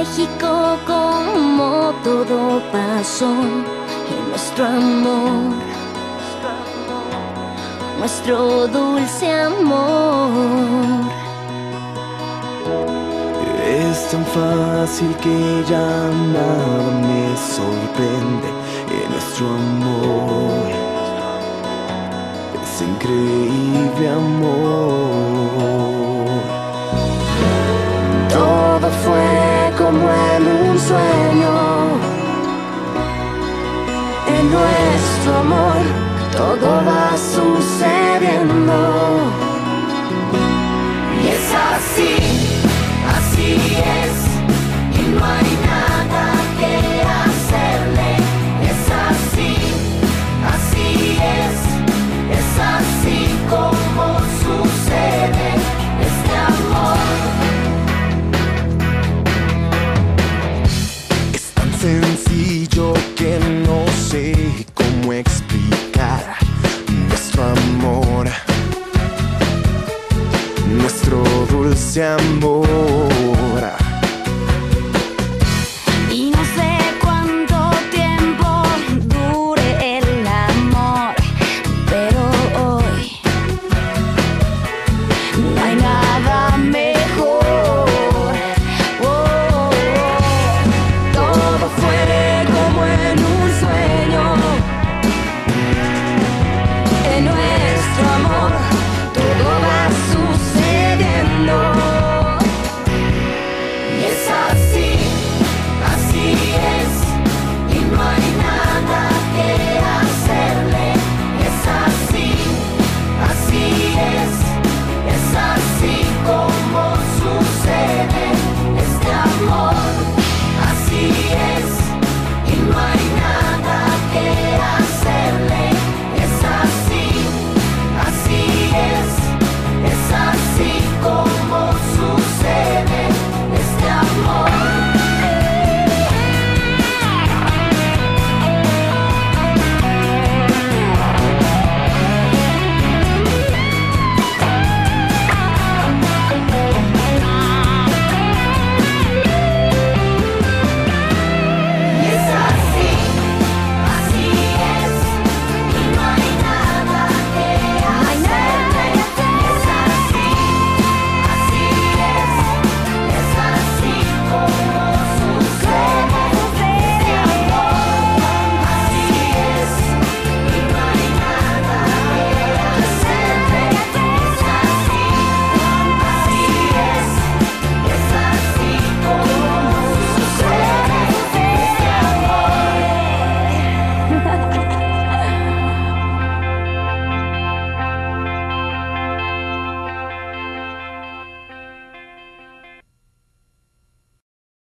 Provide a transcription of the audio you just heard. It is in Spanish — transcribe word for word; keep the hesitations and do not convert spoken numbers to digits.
México como todo pasó en nuestro amor, nuestro dulce amor. Es tan fácil que ya nada me sorprende en nuestro amor. Es increíble amor. Todo fue como en un sueño. En nuestro amor todo va sucediendo. Y es así, así es, y no hay nada que hacerle. Es así, así es, es así como sucede este amor. Es tan sencillo que no sé cómo explicar nuestro amor, nuestro dulce amor.